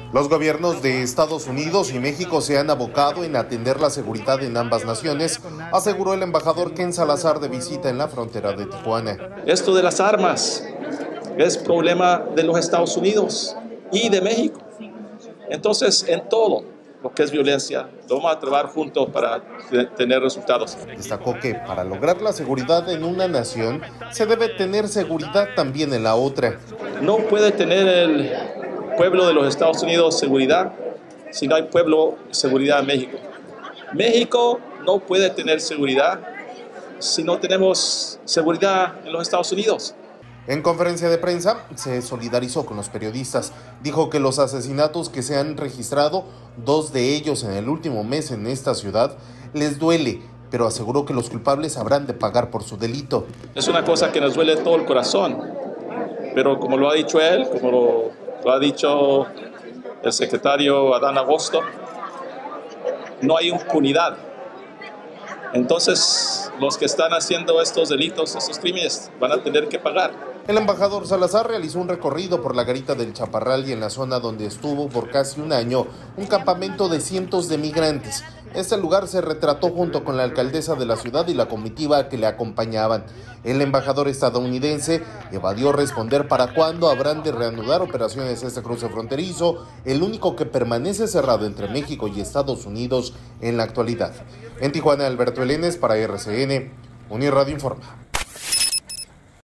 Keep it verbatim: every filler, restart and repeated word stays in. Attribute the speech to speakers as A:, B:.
A: Los gobiernos de Estados Unidos y México se han abocado en atender la seguridad en ambas naciones, aseguró el embajador Ken Salazar de visita en la frontera de Tijuana.
B: Esto de las armas es problema de los Estados Unidos y de México. Entonces, en todo lo que es violencia, vamos a trabajar juntos para tener resultados.
A: Destacó que para lograr la seguridad en una nación, se debe tener seguridad también en la otra.
B: No puede tener el pueblo de los Estados Unidos seguridad si no hay pueblo seguridad en México. México no puede tener seguridad si no tenemos seguridad en los Estados Unidos.
A: En conferencia de prensa se solidarizó con los periodistas. Dijo que los asesinatos que se han registrado, dos de ellos en el último mes en esta ciudad, les duele, pero aseguró que los culpables habrán de pagar por su delito.
B: Es una cosa que nos duele todo el corazón, pero como lo ha dicho él, como lo, lo ha dicho el secretario Adán Agosto, no hay impunidad. Entonces, los que están haciendo estos delitos, estos crímenes, van a tener que pagar.
A: El embajador Salazar realizó un recorrido por la garita del Chaparral y en la zona donde estuvo por casi un año un campamento de cientos de migrantes. Este lugar se retrató junto con la alcaldesa de la ciudad y la comitiva que le acompañaban. El embajador estadounidense evadió responder para cuándo habrán de reanudar operaciones este cruce fronterizo, el único que permanece cerrado entre México y Estados Unidos en la actualidad. En Tijuana, Alberto Elenes para R C N, Unirradio informa.